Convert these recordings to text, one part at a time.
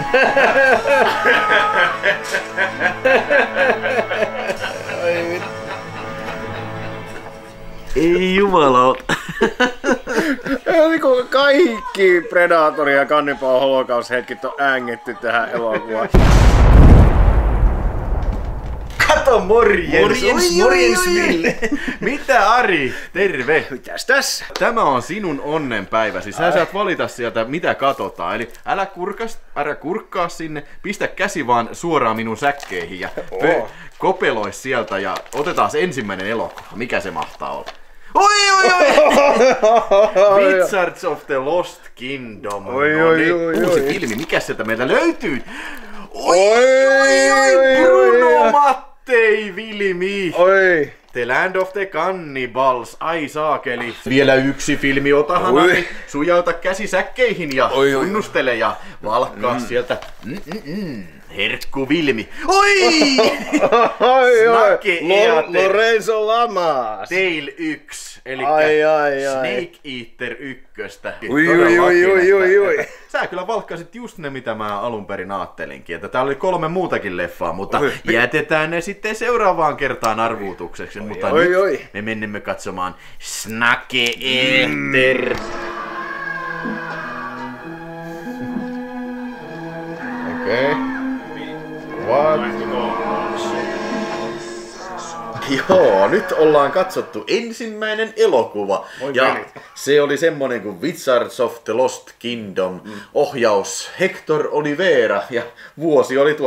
Ei jumalauta. Niinku kaikki Predatori ja Cannibal Holocaust hetkit on äängetty tähän elokuvaan. Kato, morjens! Morjens Ville! Mitä Ari? Terve! Mitäs tässä? Tämä on sinun onnenpäiväsi. Sä saat valita sieltä mitä katsotaan. Eli älä kurkkaa sinne, pistä käsi vaan suoraan minun säkkeihin ja kopeloi sieltä ja otetaan se ensimmäinen elokuva. Mikä se mahtaa olla? Oi! Wizards of the Lost Kingdom. Uusi filmi. Mikä sieltä meiltä löytyy? Oi! Bruno Mattei Vilmi. Oi! The Land of the Cannibals. Ai saakeli. Vielä yksi filmi, otahan Ari. Sujauta käsi säkkeihin ja tunnustele ja valkkaa sieltä. Herkku Vilmi. Oi! Snake Lorenzo Lamas. Tale 1. Eli Snake Eater 1. Oi. Sä kyllä valkkasit just ne, mitä mä alun perin ajattelinkin. Että täällä oli 3 muutakin leffaa, mutta jätetään ne sitten seuraavaan kertaan arvuutukseksi. Mutta nyt me menemme katsomaan Snake Eater. Okei. What? Joo, nyt ollaan katsottu ensimmäinen elokuva. Ja se oli semmonen kuin Wizards of the Lost Kingdom. Ohjaus Hector Oliveira ja vuosi oli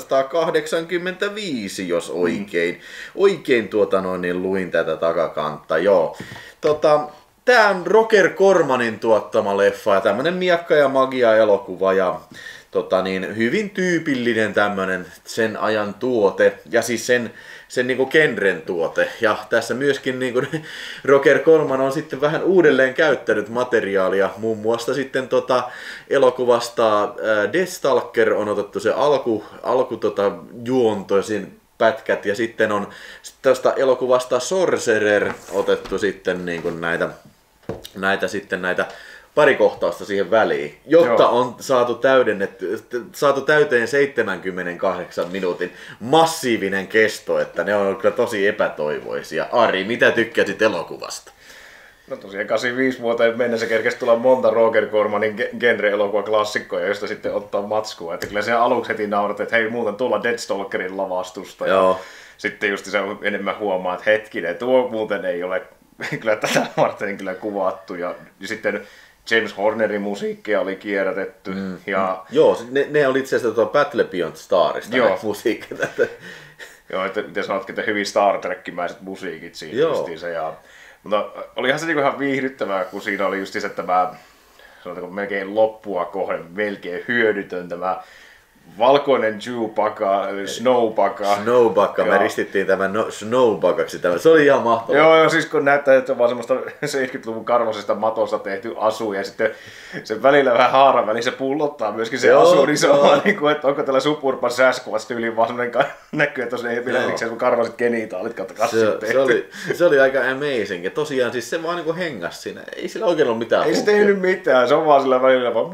1985, jos oikein luin tätä takakantta. Joo. Tää on Roger Cormanin tuottama leffa ja tämmönen miekka ja magia elokuva ja hyvin tyypillinen tämmönen sen ajan tuote ja siis sen niinku genren tuote. Ja tässä myöskin niinku Roger Corman on sitten vähän uudelleen käyttänyt materiaalia. Muun muassa sitten elokuvasta Deathstalker on otettu se juontoisin pätkät ja sitten on tästä elokuvasta Sorcerer otettu sitten niinku näitä pari kohtausta siihen väliin, jotta on saatu täyteen 78 minuutin massiivinen kesto, että ne on kyllä tosi epätoivoisia. Ari, mitä tykkäsit elokuvasta? No tosiaan 85 vuoteen mennessä kerkesi tulla monta Roger Cormanin genre-elokuvaklassikkoja, joista sitten ottaa matskua. Että kyllä se aluksi heti naurat, että hei muuten tulla Deathstalkerin lavastusta. Ja sitten just se enemmän huomaa, että hetkinen, tuo muuten ei ole kyllä tätä varten kyllä kuvattu. Ja sitten James Hornerin musiikkia oli kierrätetty. Ja joo, ne oli itse asiassa Battle Beyond Starista musiikki. Joo, että miten sanotkin, että hyvin Star Trek-mäiset musiikit siinä justiinsa. Mutta olihan se niinku ihan viihdyttävää, kun siinä oli justiinsa tämä sanotaanko melkein loppua kohden melkein hyödytön tämä valkoinen Chewbacca, eli Snowbacca. Me ristittiin tämän Snowbaccaksi. Se oli ihan mahtavaa. Joo, siis kun näyttää, että on vaan semmoista 70-luvun karvaisesta matosta tehty asu ja sitten se välillä vähän haaran väliin se pullottaa myöskin se asu, niin se on vaan niin kuin, että onko tällä Suburban Sasquatch-tyyliin vaan semmoinen näkyy, että tosiaan ei vielä erikseen sun karvaset genitaalit kautta kassit tehty. Se oli aika amazing ja tosiaan siis se vaan niin kuin hengas siinä. Ei sillä oikein ollut mitään. Ei se tehnyt mitään, se on vaan sillä välillä vaan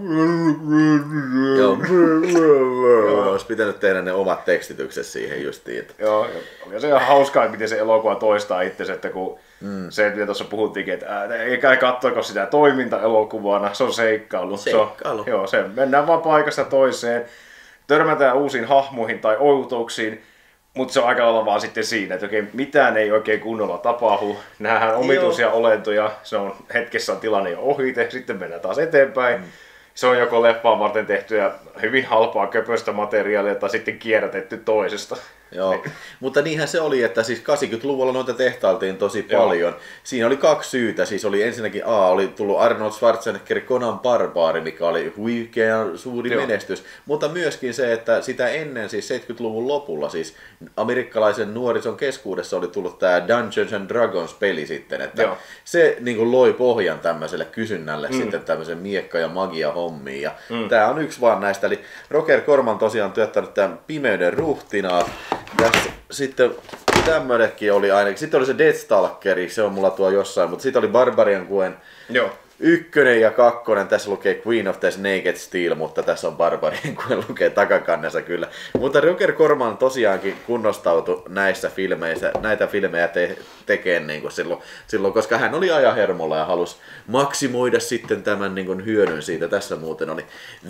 olisi pitänyt tehdä ne omat tekstitykset siihen justiin. Joo, ja se on hauskaa, miten se elokuva toistaa itsensä, että kun se, mitä tuossa puhuttiinkin, että eikä katsoiko sitä toiminta-elokuvana, se on seikkailu. Se mennään vaan paikasta toiseen, törmätään uusiin hahmoihin tai outouksiin, mutta se on aika lailla vaan sitten siinä, että mitään ei oikein kunnolla tapahdu. Nähdään omituisia olentoja, se on hetkessä on tilanne jo ohite, sitten mennään taas eteenpäin. Se on joko leffaan varten tehty ja hyvin halpaa köpöstä materiaalia tai sitten kierrätetty toisesta. Joo, mutta niinhän se oli, että siis 80-luvulla noita tehtailtiin tosi paljon. Siinä oli 2 syytä, siis oli ensinnäkin oli tullut Arnold Schwarzenegger Conan Barbaari, mikä oli huikean suuri menestys, mutta myöskin se, että sitä ennen siis 70-luvun lopulla siis amerikkalaisen nuorison keskuudessa oli tullut tämä Dungeons and Dragons peli sitten, että se niin kuin loi pohjan tämmöiselle kysynnälle sitten tämmöisen miekka- ja magia-hommiin ja tämä on yksi vaan näistä, eli Roger Corman tosiaan työttänyt tämän Pimeyden ruhtinaa. Ja sitten tämmöinenkin oli ainakin. Sitten oli se Deathstalkeri, se on mulla tuo jossain, mutta sitten oli Barbarian Gwen 1 ja 2, tässä lukee Queen of the Naked Steel, mutta tässä on Barbarian, kun lukee takakannessa kyllä. Mutta Roger Corman tosiaankin kunnostautui näissä filmeissä, näitä filmejä tekee niin kuin silloin, koska hän oli ajahermolla ja halusi maksimoida sitten tämän niin kuin hyödyn siitä. Tässä muuten oli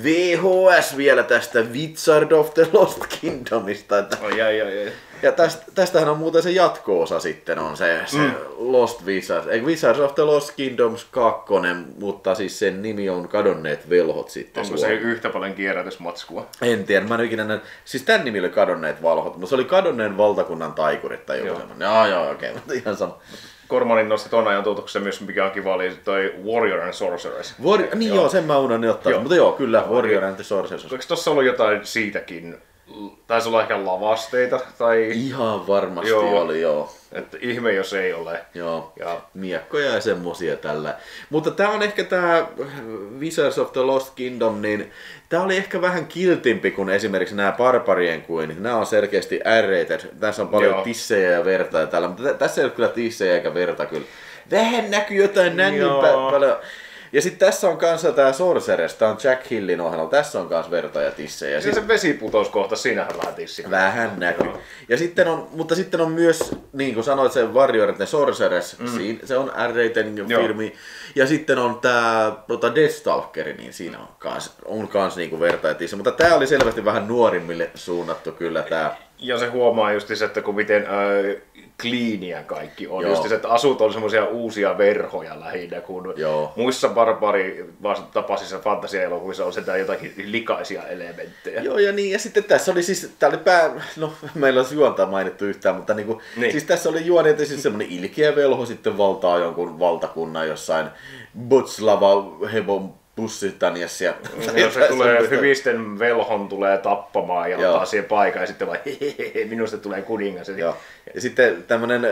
VHS vielä tästä Wizard of the Lost Kingdomista. Että... Ja tästähän on muuten se jatko-osa sitten, on se Lost Wizards, Wizards of the Lost Kingdoms 2, mutta siis sen nimi on Kadonneet velhot sitten. Onko se yhtä paljon kierrätysmatskua? En tiedä, mä en ikinä näin. Siis tän nimi oli Kadonneet velhot, mutta se oli Kadonneen valtakunnan taikurit tai joku semmoinen. Joo, okei, mutta ihan sama. Cormanin nosti ton ajan tuotuksessa myös, mikä on kiva, oli toi Warrior and Sorceress. Niin joo, sen mä unohdin ottaa, mutta joo, kyllä, Warrior and Sorceress. Eikö tossa ollut jotain siitäkin? Taisi olla ehkä lavasteita tai... Ihan varmasti oli, joo. Että ihme jos ei ole. Joo, ja miekkoja ja semmosia tällä. Mutta tää on ehkä tää Wizards of the Lost Kingdom, niin tää oli ehkä vähän kiltimpi kuin esimerkiksi nämä Barbarien Queenit. Nämä on selkeästi R-rated. Tässä on paljon tissejä ja verta ja tällä, mutta tässä ei ole kyllä tissejä eikä verta kyllä. Vähän näkyy jotain nännyn paljon. Ja sitten tässä on kanssa tää Sorceress, tää on Jack Hillin ohjelma, tässä on kanssa verta ja tissejä. Ja se vesiputouskohta, siinähän vähän tissiä. Vähän näkyy. Ja sitten on, mutta sitten on myös, niin kuin sanoit, se Warrior and Sorceress, se on R-rated filmi. Ja sitten on tää Deathstalker, niin siinä on kans niinku verta ja tissejä. Mutta tää oli selvästi vähän nuorimmille suunnattu kyllä tää. Ja se huomaa just että kun miten cleania kaikki on. Just että asut on semmoisia uusia verhoja lähinnä, kun muissa barbari-tapaisissa fantasiaelokuvissa on sitä jotakin likaisia elementtejä. Joo, ja niin, ja sitten tässä oli siis, tää oli meillä olisi juontaa mainittu yhtään, mutta niinku, siis tässä oli juoni, että siis semmoinen ilkeä velho sitten valtaa jonkun valtakunnan jossain Botslava Hevon Bussitaniassa. Ja se tulee hyvisten velhon tulee tappamaan ja ottaa siihen paikan ja sitten vaan minusta tulee kuningas. Ja sitten tämmönen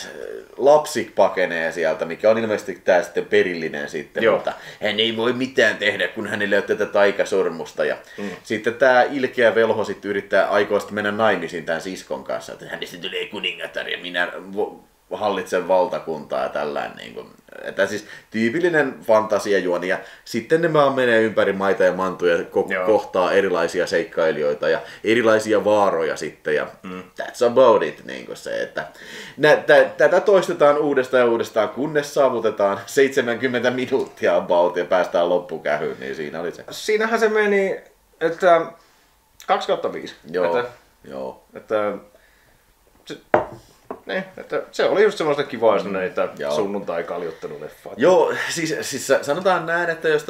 lapsi pakenee sieltä, mikä on ilmeisesti tää sitten perillinen sitten, mutta hän ei voi mitään tehdä, kun hänelle on tätä taikasormusta. Ja sitten tää ilkeä velho sitten yrittää aikoista mennä naimisiin tämän siskon kanssa, että hänestä tulee kuningatar ja minä hallitsen valtakuntaa ja tällainen. Niin kuin, että siis tyypillinen fantasiajuoni ja sitten ne vaan menee ympäri maita ja mantuja ja kohtaa erilaisia seikkailijoita ja erilaisia vaaroja sitten ja that's about it. Niin kuin se, että tätä toistetaan uudestaan ja uudestaan, kunnes saavutetaan 70 minuuttia about ja päästään loppukähyyn, niin siinä oli se. Siinähän se meni, että 2/5. Joo. Että se oli just semmoista kivaa, jos näitä sunnuntai-kaljotteluleffoja. Joo, siis sanotaan näin, että jos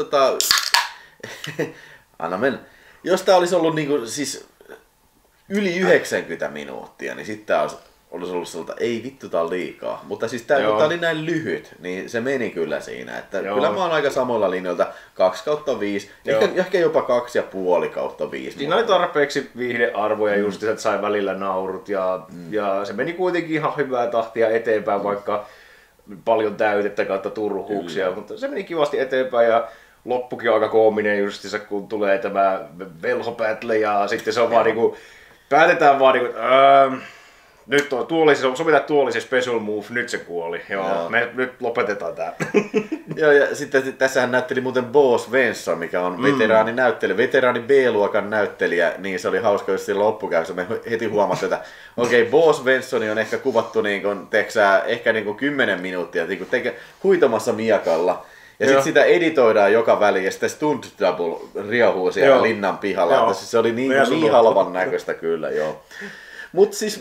anna mennä. Jos tää olisi ollut niinku, siis yli 90 minuuttia, niin sitten tää olisi ollut sellaista, ei vittu tää on liikaa. Mutta siis tää oli näin lyhyt, niin se meni kyllä siinä. Että kyllä mä oon aika samoilla linjoilta 2/5, ehkä jopa 2,5/5. Siinä oli tarpeeksi viihdearvoja just, että sai välillä naurut ja se meni kuitenkin ihan hyvää tahtia eteenpäin, vaikka paljon täytettä kautta turhuuksia, mutta se meni kivasti eteenpäin ja loppukin on aika koominen just, kun tulee tämä velhopätle ja sitten se on vaan niinku, päätetään vaan niinku, nyt sovitaan tuoli se special move, nyt se kuoli. Joo. Me nyt lopetetaan tää. Joo, ja sitten tässähän näytteli muuten Bo Svensson, mikä on veteraani B-luokan näyttelijä, niin se oli hauska, jos siinä loppukäyssä me heti huomattiin, että Bo Svensson on ehkä kuvattu ehkä 10 minuuttia huitomassa miakalla. Ja sitten sitä editoidaan joka väliin ja sitten stunt double riahuu siellä linnan pihalla. Että se oli niin halvan näköistä kyllä, joo. Mut siis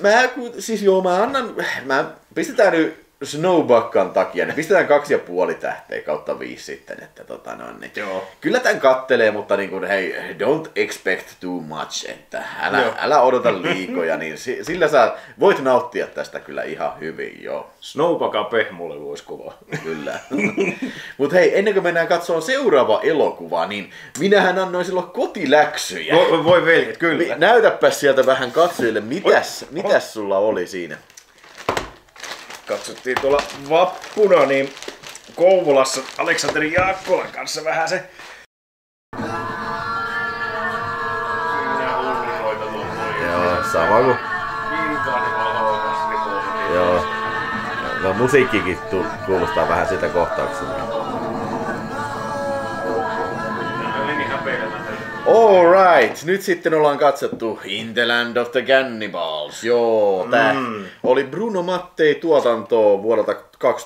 pistetään nyt Snowbuckan takia, niin pistetään 2,5 tähteä kautta 5 sitten, että kyllä tän kattelee, mutta niin kuin, hei, don't expect too much, että älä odota liikoja, niin sillä sä voit nauttia tästä kyllä ihan hyvin, joo. Snowbuckan pehmolle voisi kuvaa. Kyllä. Mut hei, ennen kuin mennään katsomaan seuraava elokuva, niin minähän annoin silloin kotiläksyjä. Voi veljet, kyllä. Näytäpäs sieltä vähän katsojille, mitäs sulla oli siinä? Katsottiin tuolla vappuna, niin Kouvolassa Aleksanteri Jaakkolan kanssa vähän se... Joo, sama kuin... Joo. No musiikkikin kuulostaa vähän sitä kohtauksesta. häpeilemätön. Alright, nyt sitten ollaan katsottu In the Land of the Cannibals. Joo, tää oli Bruno Mattei tuotantoa vuodelta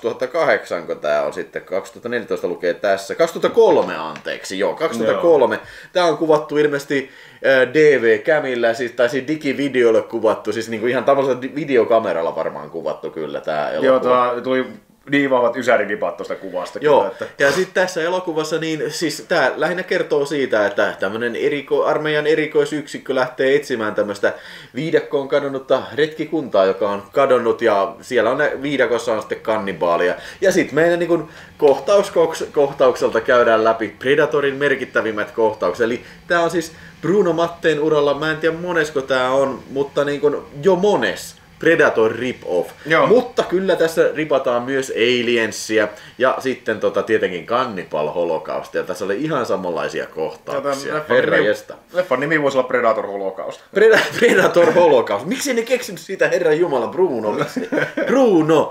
2008, kun tää on sitten 2014 lukee tässä. 2003 anteeksi, joo, 2003. Joo. Tää on kuvattu ilmeisesti DV-kämillä, siis digivideolle kuvattu, siis niinku ihan tavallisella videokameralla varmaan kuvattu kyllä tää elokuva. Joo, tää tuli niin vahvat ysäridipat tuosta kuvasta. Joo, kyllä, että... ja sitten tässä elokuvassa niin siis tää lähinnä kertoo siitä, että tämmönen armeijan erikoisyksikkö lähtee etsimään tämmöistä viidakkoon kadonnutta retkikuntaa, joka on kadonnut, ja siellä on viidakossa on sitten kannibaalia. Ja sitten meidän niin kohtaukselta käydään läpi Predatorin merkittävimmät kohtaukset. Eli tää on siis Bruno Matteen uralla, mä en tiedä monesko tää on, mutta niin kuin jo mones Predator rip-off. Joo. Mutta kyllä tässä ripataan myös Aliensia ja sitten tietenkin Cannibal Holocaustia. Tässä oli ihan samanlaisia kohtauksia. Leffan nimi voisi olla Predator Holocaust. Predator Holocaust. Miksi ne keksinyt siitä Herran Jumala Bruno? Bruno,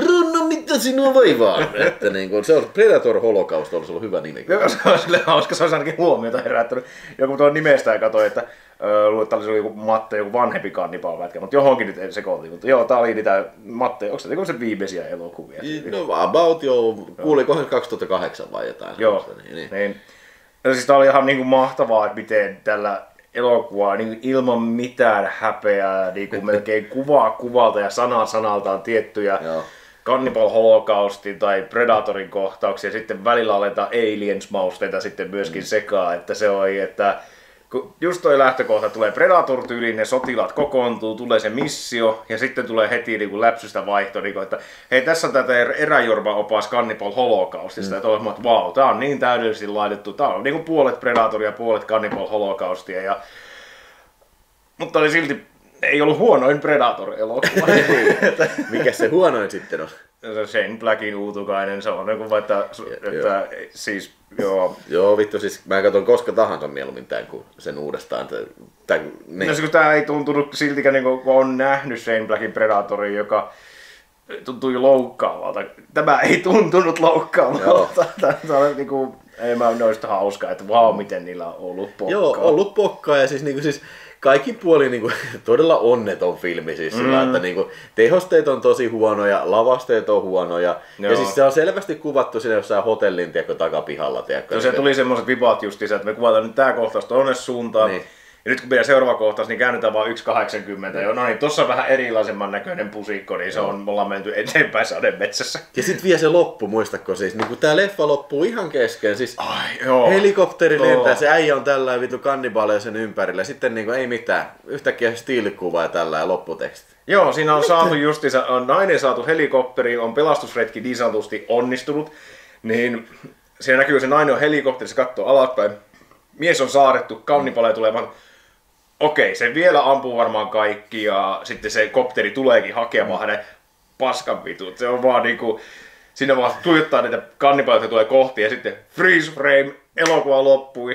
mitä sinua vaivaa? Että niin se on Predator Holocaust, olisi ollut hyvä nimi. Se olisi kyllä hauska, se olisi ainakin huomiota herättänyt. Joku tuon nimestään katsoi, että luulet, että joku Matte, joku vanhempi kannibal-pätkä, mutta johonkin nyt sekoitin. Mutta joo, tää oli niitä Matte, onko se viimeisiä elokuvia? No about joo, kuulikohan 2008 vai jotain. Joo, niin. Ja siis tää oli ihan niinku mahtavaa, että miten tällä elokuvaa niin ilman mitään häpeää, niin melkein kuvaa kuvalta ja sana sanaltaan tiettyjä Cannibal Holocaustin tai Predatorin kohtauksia, sitten välillä aletaan Aliens-mausteita sitten myöskin sekaan, että se oli, että kun just toi lähtökohta tulee Predator-tyyliin, ne sotilaat kokoontuu, tulee se missio ja sitten tulee heti niin läpsystä vaihto, niin kuin, että hei tässä on tätä eräjorva-opas Cannibal Holocaustista, että vau, tää on niin täydellisesti laitettu, tää on niin kuin puolet Predatoria ja puolet Cannibal Holocaustia, mutta oli silti, ei ollut huonoin Predator-elokuva. Mikä se huonoin sitten on? Shane Blackin Uutukainen, se on niin kuin, että siis joo. Joo, vittu, siis mä katson koska tahansa mieluummin tämän kuin sen uudestaan. Niin. No siis tää ei tuntunut siltikään, niin kun on nähnyt Shane Blackin Predatorin, joka tuntui loukkaavalta. Tämä ei tuntunut loukkaavalta. Tämä on niinku, ei mä noista hauskaa, että vau, miten niillä on ollut pokkaa. Joo, ollut pokkaa ja siis kaikin puolin niinku, todella onneton filmi siis sillä, että niinku, tehosteet on tosi huonoja, lavasteet on huonoja. Joo. Ja siis se on selvästi kuvattu siinä jossain hotellin takapihalla. No se tuli semmoiset vibat justiinsa, että me kuvataan nyt tää kohtaus tonne suuntaan. Niin. Ja nyt kun pidetään seuraava kohtaus, niin käännetään vaan 1.80. No niin, tossa on vähän erilaisemman näköinen pusikko, niin se on, me ollaan menty eteenpäin sademetsässä. Ja sit vielä se loppu, muistatko siis, niin kun tää leffa loppuu ihan kesken, siis helikopteri lentää, se äijä on tällä vitu kannibaaleja sen ympärillä, sitten niin ei mitään, yhtäkkiä stiilikuva ja tällä ja lopputeksti. Joo, siinä on saatu justiinsa, on nainen saatu helikopteriin, on pelastusretki niin sanotusti onnistunut, niin siinä näkyy, se nainen on helikopterissa, katsoo alaspäin, mies on saarettu, kannibaleja tulemaan. Okei, se vielä ampuu varmaan kaikki ja sitten se kopteri tuleekin hakemaan hänen paskan vitut. Se on vaan niinku, siinä vaan tuijottaa niitä kannibaleita tulee kohti ja sitten freeze frame, elokuva loppui.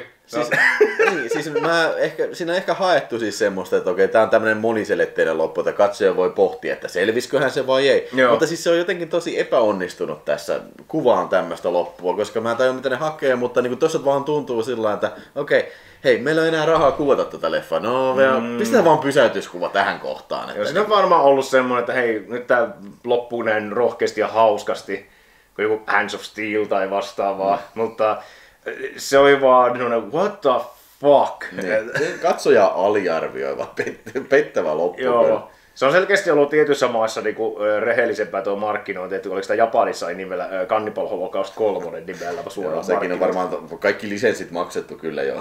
Siis siinä on ehkä haettu siis semmoista, että okei, tää on tämmönen moniselitteinen loppu, että katsoja voi pohtia, että selvisköhän se vai ei. Joo. Mutta siis se on jotenkin tosi epäonnistunut tässä kuvaan tämmöistä loppua, koska mä en tajua mitä ne hakee, mutta niin tossa vaan tuntuu sillä että okei, hei, meillä on enää rahaa kuvata tätä leffaa. No, pistetään vaan pysäytyskuva tähän kohtaan. Että siinä on varmaan ollut semmoinen, että hei, nyt tää loppuu näin rohkeasti ja hauskasti, kuin joku Hands of Steel tai vastaavaa, mutta se oli vaan what the fuck. Niin. Katsoja aliarvioiva, pettävä loppu. Joo. Se on selkeästi ollut tietyissä maissa niinku rehellisempää tuo markkinointi, että oliko sitä Japanissa ei nimellä Cannibal Holocaust 3 nimellä suoraan. Sekin on varmaan kaikki lisenssit maksettu kyllä joo.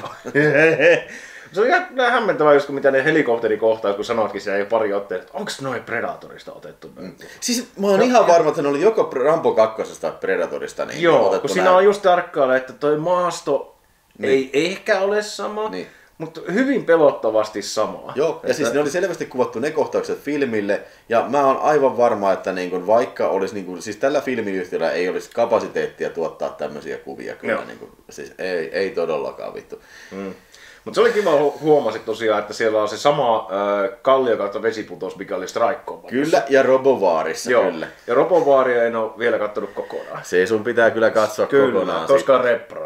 Se on ihan hämmentävää just mitä ne helikopterikohtaus, kun sanoitkin siellä jo pari otteita, että onko noin Predatorista otettu? Siis mä oon ihan varma, että ne oli joko Rambo 2 tai Predatorista niin joo, otettu. Kun siinä on just tarkkailla, että toi maasto ei ehkä ole sama. Niin. Mutta hyvin pelottavasti samaa. Joo, ja siis ne oli selvästi kuvattu ne kohtaukset filmille, ja mä oon aivan varma, että niin vaikka olisi, niin kuin, siis tällä filmiyhtiöllä ei olisi kapasiteettia tuottaa tämmöisiä kuvia, kyllä, niin kuin, siis ei todellakaan vittu. Mutta se oli kiva huomasit tosiaan, että siellä on se sama kallio kautta vesiputous, mikä oli Strike Command. Kyllä, ja Robovaarissa kyllä. Ja Robovaaria en ole vielä katsonut kokonaan. Se sun pitää kyllä katsoa kokonaan. Koska Repra on.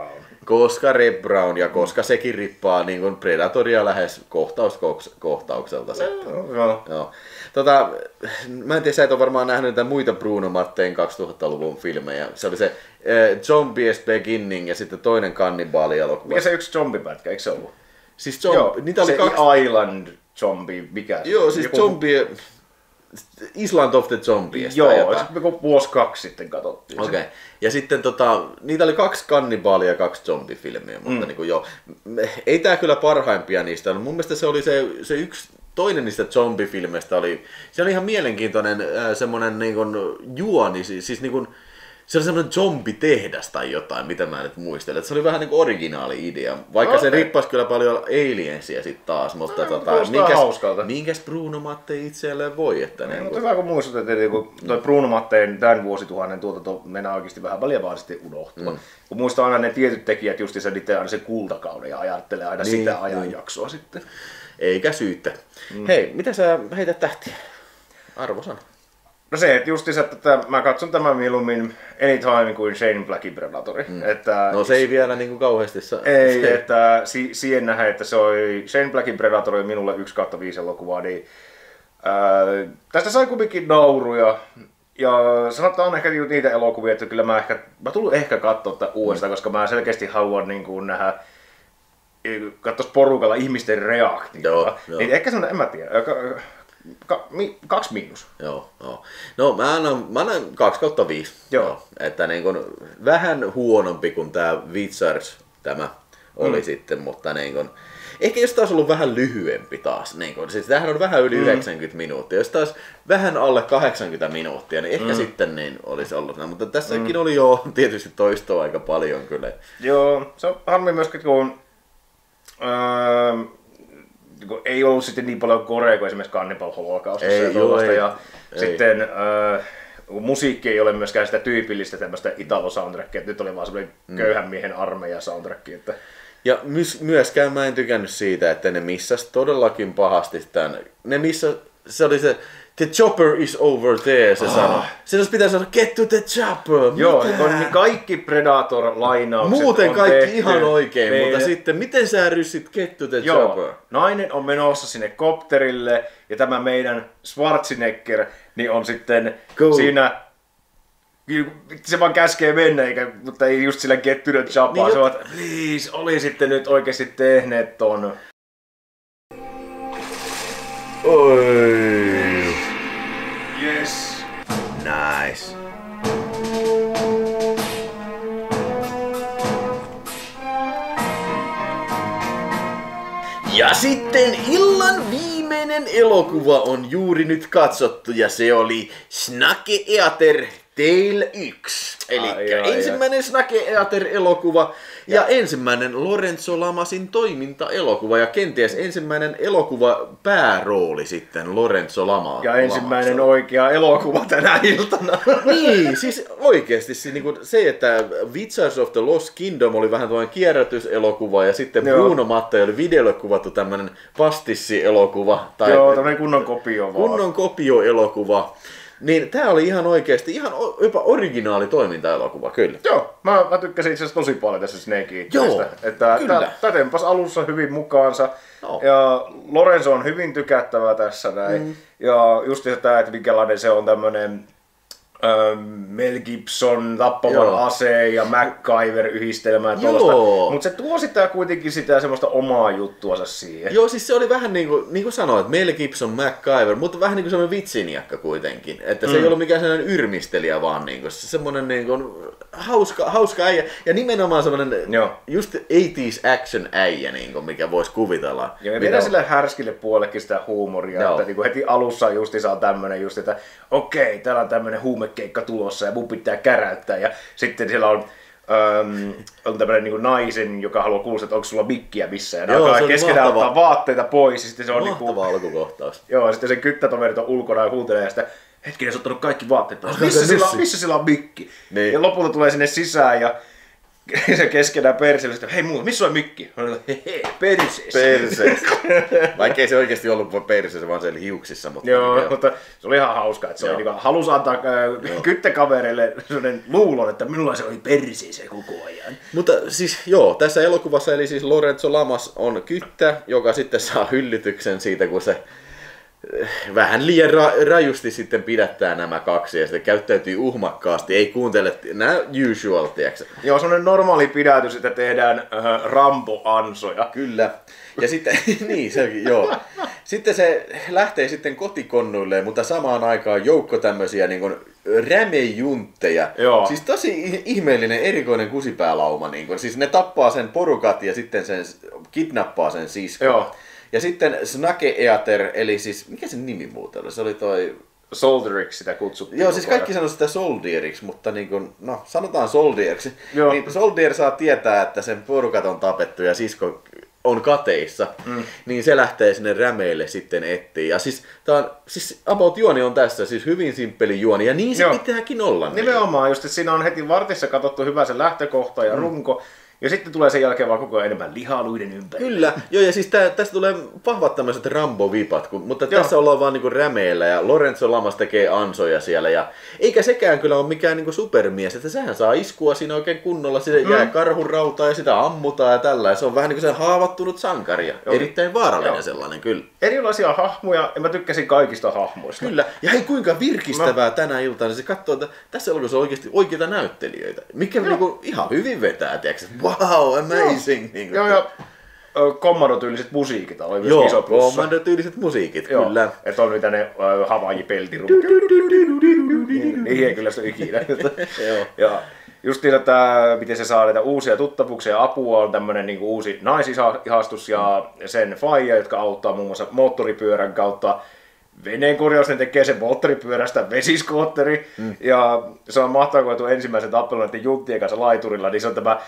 Koska Reb Brown ja koska sekin rippaa niin kuin Predatoria lähes kohtaukselta sitten. Joo. Mä en tiedä, sä et ole varmaan nähnyt niitä muita Bruno Matteen 2000-luvun filmejä. Se oli se Zombies Beginning ja sitten toinen kannibaali-elokuva. Mikä se yksi zombipätkä, eikö se ollut? Siis niitä oli se Island zombie, mikä se? Joo, siis zombie... Island of the Zombies. Joo, vuosi 2 sitten katsottiin. Okei. Okay. Ja sitten niitä oli 2 kannibaalia ja 2 zombifilmiä, mutta niin kuin, joo. Ei tää kyllä parhaimpia niistä. Mun mielestä se oli se yksi toinen niistä zombifilmeistä se oli ihan mielenkiintoinen semmonen niin kuin juoni, siis niin kuin, se oli semmoinen zombitehdas tai jotain, mitä mä nyt muistelen. Se oli vähän niin kuin originaali idea, vaikka se rippasi kyllä paljon Aliensia sitten taas, mutta minkäs Bruno Mattei itselleen voi? Että hyvä kun muistutat, että kun toi Bruno Mattein tämän vuosituhannen tuotanto mennään oikeasti vähän valitettavasti unohtua. Kun muistaa aina ne tietyt tekijät, just se kultakauden ja ajattelee aina sitä ajanjaksoa sitten. Eikä syyttä. Hei, mitä sä heität tähtiä? Arvosana. No se, että justiinsa, että mä katson tämän mieluummin anytime kuin Shane Blackin Predatori. Että no se ei vielä niin kuin kauheasti ei, että siihen nähdään, että se oli Shane Blackin Predatori minulle 1/5 elokuvaa, niin tästä sai kuitenkin nauruja. Ja sanotaan ehkä niitä elokuvia, että kyllä mä tulen ehkä katsoa tätä uudestaan, koska mä selkeästi haluan niin kuin nähdä katsois porukalla ihmisten reaktiota. Niin ehkä semmoinen, en mä tiedä. 2 miinus. Joo. No mä annan 2/5. Joo. Että niin kun, vähän huonompi kuin tää Wizards tämä oli sitten, mutta niin kun, ehkä jos taas ollut vähän lyhyempi taas. Niin kun, siis tämähän on vähän yli 90 minuuttia. Jos taas vähän alle 80 minuuttia, niin ehkä sitten niin olisi ollut näin. Mutta tässäkin oli jo tietysti toistoa aika paljon kyllä. Joo, se on harmi myöskin, kun ei ollut sitten niin paljon korea kuin esimerkiksi Cannibal Holocaustissa ja tuollaista. Ja sitten musiikki ei ole myöskään sitä tyypillistä tämmöistä Italo-soundtrackia, että nyt oli vaan semmoinen köyhän miehen armeija soundtrack. Että... Ja myöskään mä en tykännyt siitä, että ne missas todellakin pahasti tämän. Se oli se The chopper is over there, se sanoi. Sen olisi pitäisi sanoa, get to the chopper. Joo, niin kaikki Predator-lainaukset muuten on kaikki tehty ihan oikein, mutta sitten miten sä ryssit get to the chopper? Nainen on menossa sinne kopterille ja tämä meidän Schwarzenegger niin on sitten siinä... Se vaan käskee mennä, mutta ei just sillä get to the chopper. Niin, se on, että please, oli sitten nyt oikeasti tehneet ton. Oi. Yes. Nice. Ja sitten illan viimeinen elokuva on juuri nyt katsottu ja se oli Snake Eater Tale 1. Eli ensimmäinen Snake Eater-elokuva ja ensimmäinen Lorenzo Lamasin toimintaelokuva ja kenties ensimmäinen elokuva päärooli sitten Lorenzo Lama. Ja ensimmäinen oikea elokuva tänä iltana. Niin, siis oikeasti se, että Wizards of the Lost Kingdom oli vähän tuollainen kierrätyselokuva ja sitten Bruno Mattei oli videolle kuvattu tämmöinen pastissi-elokuva. Joo, tämmöinen kunnon kopio vaan. Kunnon kopio-elokuva. Niin tää oli ihan oikeesti ihan jopa originaali toimintaelokuva, kyllä. Joo, mä tykkäsin itse asiassa tosi paljon tässä Snake Eateristä. Että tää tempas alussa hyvin mukaansa. No. Ja Lorenzo on hyvin tykättävä tässä näin. Ja just tämä, että minkälainen se on tämmönen Mel Gibson tappavan aseen ja MacGyver-yhdistelmä ja tuollaista. Mutta se tuo sitä kuitenkin sitä semmoista omaa juttuansa siihen. Joo, siis se oli vähän niin kuin sanoit, Mel Gibson, MacGyver, mutta vähän niin kuin semmoinen vitsiniakka kuitenkin. Että se ei ollut mikään sellainen yrmistelijä, vaan niin kuin semmoinen niin kuin hauska äijä. Ja nimenomaan semmoinen just 80s action äijä, niin kuin mikä voisi kuvitella. Joo, ja vielä sille härskille puolellekin sitä huumoria. Että niin kuin heti alussa justi saa tämmöinen just, että okei, täällä on tämmöinen huumekeikka tulossa ja mun pitää käräyttää. Ja sitten siellä on tämmöinen niin kuin naisen, joka haluaa kuulla, että onko sulla mikkiä missään. Ja alkaa keskellä ottaa vaatteita pois. Ja sitten se on mahtava alkukohtaus. Joo, sitten sen kyttätoverit on ulkona ja huutelee ja sitten hetkinen, se on ottanut kaikki vaatteet pois. Missä sillä on mikki? Niin. Ja lopulta tulee sinne sisään ja se keskenään perseelle, hei mulla, missä on mikki? Hei, perseessä. Vaikka ei se oikeasti ollut perseessä, vaan se oli hiuksissa. Mutta joo, mutta se oli ihan hauska, että se oli, halusi antaa kyttekavereille sellainen luulon, että minulla se oli perseessä koko ajan. Mutta siis joo, tässä elokuvassa eli siis Lorenzo Lamas on kyttä, joka sitten saa hyllytyksen siitä, kun se vähän liian rajusti sitten pidättää nämä kaksi ja sitten käyttäytyy uhmakkaasti, ei kuuntele nämä usual, tiedätkö? Joo, semmoinen normaali pidätys, että tehdään Rambo-ansoja. Kyllä. Ja sitten, niin sekin, joo. Sitten se lähtee sitten kotikonnuilleen, mutta samaan aikaan joukko tämmöisiä niin kuin rämejuntteja. Joo. Siis tosi ihmeellinen, erikoinen kusipäälauma. Niin kuin. Siis ne tappaa sen porukat ja sitten sen kidnappaa sen siskon. Joo. Ja sitten Snake Eater, eli siis, mikä sen nimi muuten oli? Se oli toi... Soldieriksi sitä kutsuttiin. Joo, siis kaikki sanoo sitä Soldieriksi, mutta niin kuin, no sanotaan Soldieriksi. Niin Soldier saa tietää, että sen porukat on tapettu ja sisko on kateissa, niin se lähtee sinne rämeille sitten etsiin. Ja siis, about juoni on tässä, siis hyvin simppeli juoni, ja niin se pitääkin olla. Nimenomaan, just että siinä on heti vartissa katsottu hyvä se lähtökohta ja runko, ja sitten tulee sen jälkeen vaan koko ajan enemmän lihaluiden ympäri. Kyllä, joo, ja siis tästä tulee vahvat tämmöiset Rambo-vipat, mutta tässä ollaan vaan niinku rämeillä ja Lorenzo Lamas tekee ansoja siellä. Ja eikä sekään kyllä ole mikään niinku supermies, että sehän saa iskua siinä oikein kunnolla, siitä jää karhun rautaa ja sitä ammutaan ja tällä. Ja se on vähän niin kuin se haavattunut sankari ja erittäin vaarallinen sellainen kyllä. Erilaisia hahmoja ja mä tykkäsin kaikista hahmoista. Kyllä, ja hei kuinka virkistävää tänä iltana se katsoo, että tässä elokuvassa on oikeasti oikeita näyttelijöitä, mikä niinku ihan hyvin vetää, tiedätkö? Wow, amazing! Niin joo, ja kommandotyyliset musiikit oli myös iso plussa. Kommandotyyliset musiikit, kyllä. Että on mitä ne Hawaii-peltirummat. Niihin ei kyllä sitä ikinä. Ja just niin, että miten se saa näitä uusia tuttavuuksia ja apua, on tämmönen niin kuin uusi naisihastus ja sen faija, jotka auttaa muun muassa moottoripyörän kautta. Veneen korjaus, ne tekee sen moottoripyörästä vesiskootteri, ja se on mahtavaa, kun on ensimmäisen tappelun näiden junttien kanssa laiturilla, niin se on tämä,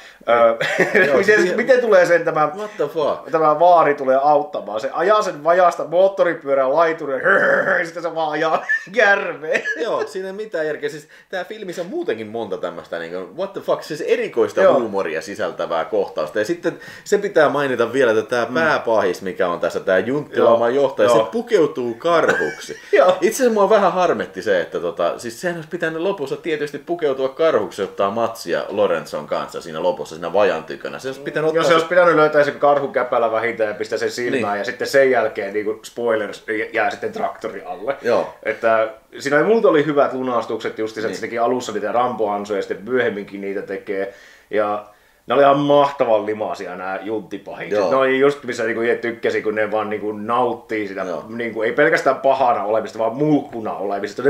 miten tulee sen tämä vaari tulee auttamaan, se ajaa sen vajasta moottoripyörää laiturin, ja sitten se vaan ajaa järveen. Joo, siinä ei mitään järkeä, siis tää filmissä on muutenkin monta tämmöistä, niin kuin, what the fuck, siis erikoista huumoria sisältävää kohtausta, ja sitten se pitää mainita vielä, että tämä pääpahis, mikä on tässä, tämä Junttilaman johtaja, se pukeutuu karhuksi. Itse asiassa mua vähän harmetti se, että siis sehän olisi pitänyt lopussa tietysti pukeutua karhuksi, ottaa matsia Lorenzon kanssa siinä lopussa, siinä vajan tykönä. Se olisi pitänyt se olisi pitänyt löytää se karhukäpälä vähintään ja pistää sen silmään, ja sitten sen jälkeen, niin kuin spoilers, jää sitten traktori alle. Joo. Että siinä multa oli hyvät lunastukset just, että se teki alussa niitä Rambo-ansoja ja sitten myöhemminkin niitä tekee. Ja ne oli ihan mahtavan limaisia nämä junttipahikset. Ne oli just missä niinku tykkäsin, kun ne vaan niinku nauttii sitä, niinku, ei pelkästään pahana olemista, vaan mulkkuna olemista.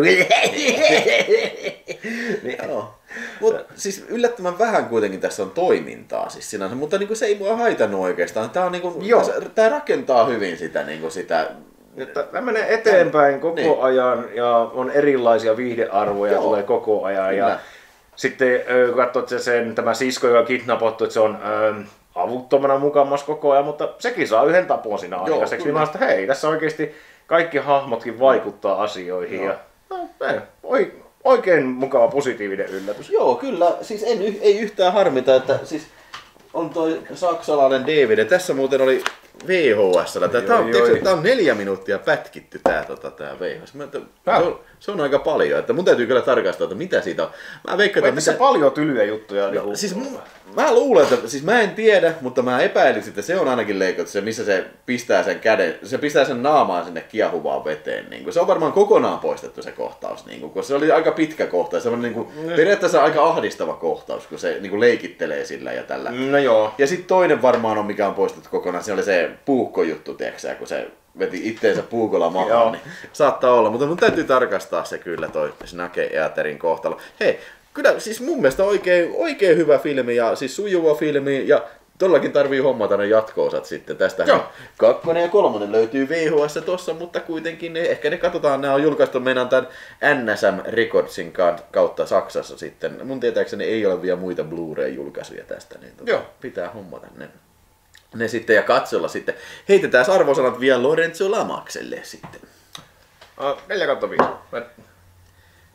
Mutta siis yllättävän vähän kuitenkin tässä on toimintaa siis sinänsä, mutta niinku se ei mua haitannut oikeastaan. Tää rakentaa hyvin sitä, niinku sitä. Tämä menee eteenpäin koko ajan ja on erilaisia viihdearvoja tulee koko ajan. Ja sitten kun katsot tämä sisko, joka on kidnappattu, että se on avuttomana mukamassa koko ajan, mutta sekin saa yhden tapon siinä aikaiseksi. Niin mä että hei, tässä oikeasti kaikki hahmotkin vaikuttaa asioihin. Ja, oikein mukava positiivinen yllätys. Joo, kyllä. Siis ei yhtään harmita, että siis on toi saksalainen DVD. Tässä muuten oli VHS. Tämä on 4 minuuttia pätkitty tää VHS. Se on aika paljon, että mun täytyy kyllä tarkastaa, että mitä siitä on. Mä veikkaan, että tässä paljon tylyjä juttuja. No, siis mä luulen, että siis mä en tiedä, mutta mä epäilin, että se on ainakin leikattu, se missä se pistää sen käden, se pistää sen naamaan sinne kiehuvaan veteen. Niin se on varmaan kokonaan poistettu se kohtaus, niin kun se oli aika pitkä kohtaus, se on niin periaatteessa aika ahdistava kohtaus, kun se niin leikittelee sillä ja tällä. No joo. Ja sitten toinen varmaan on, mikä on poistettu kokonaan, se oli se puukkojuttu, tiedätkö, kun se veti itteensä puukolla maahan, niin saattaa olla, mutta mun täytyy tarkastaa se kyllä toi Snake Eaterin kohtalo. Hei, kyllä siis mun mielestä oikein hyvä filmi ja siis sujuva filmi ja todellakin tarvii hommata ne jatko-osat sitten. Tästä 2 ja 3 löytyy VHS tossa, mutta kuitenkin ehkä ne katsotaan, ne on julkaistu meidän tämän NSM Recordsin kautta Saksassa sitten. Mun tietääkseni ei ole vielä muita Blu-ray-julkaisuja tästä, niin pitää hommata ne sitten ja katsella sitten. Heitetään arvosanat vielä Lorenzo Lamakselle sitten. 4/5.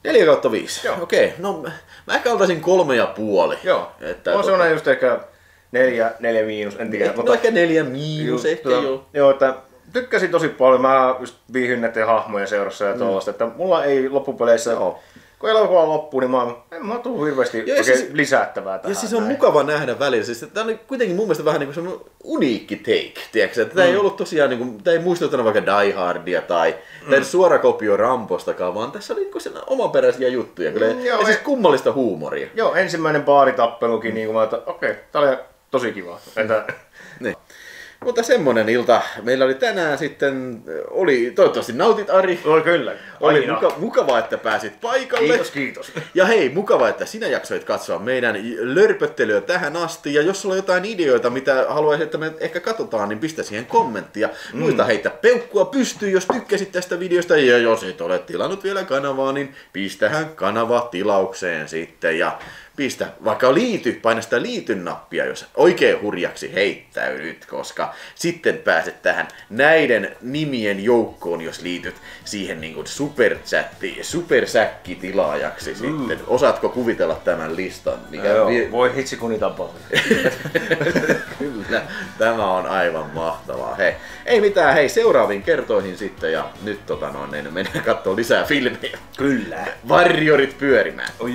4/5. Okei, no mä ehkä altaisin 3,5. Joo, että on sellainen just ehkä 4 miinus, en tiedä. No ehkä 4 miinus, ehkä joo. Joo, että tykkäsin tosi paljon, mä just viihdyin näiden hahmojen seurassa ja tollaista, että mulla ei loppupeleissä kun elokuva loppuu, niin en mä tuu hirveästi oikein siis, lisättävää tähän. Ja siis on mukava nähdä välillä. Siis, tämä on kuitenkin mun mielestä vähän niin kuin uniikki take, tiedätkö? Että tämä ei ollut tosiaan, niin kuin, tämä ei muistuttanut vaikka Die Hardia tai suora kopio Rambostakaan, vaan tässä oli niin kuin omaperäisiä juttuja. Ja siis kummallista huumoria. Joo, ensimmäinen baaritappelukin, niin kuin mä että okei, tää oli tosi kiva. Niin. Mutta semmonen ilta meillä oli tänään sitten, toivottavasti nautit Ari. Kyllä. Oli mukavaa, että pääsit paikalle. Kiitos. Ja hei, mukavaa, että sinä jaksoit katsoa meidän lörpöttelyä tähän asti. Ja jos sulla on jotain ideoita, mitä haluaisit, että me ehkä katsotaan, niin pistä siihen kommenttia. Muista heittää peukkua pystyyn, jos tykkäsit tästä videosta. Ja jos et ole tilannut vielä kanavaa, niin pistähän kanava tilaukseen sitten. Ja pistä, vaikka paina sitä liityn-nappia, jos oikein hurjaksi heittäydyt, koska sitten pääset tähän näiden nimien joukkoon, jos liityt siihen niin kuin supersäkkitilaajaksi sitten. Osaatko kuvitella tämän listan? Voi hitsi kun niitä on paljon. Kyllä, tämä on aivan mahtavaa. Hei, ei mitään, hei seuraaviin kertoihin sitten ja nyt mennään katsomaan lisää filmejä. Kyllä. Warriorit pyörimään. Oi.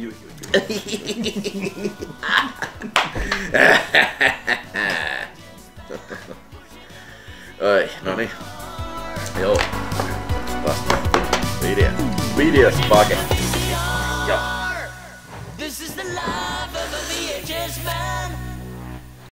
Oi, noniin. Joo. Vasta. Videos paketti. Joo.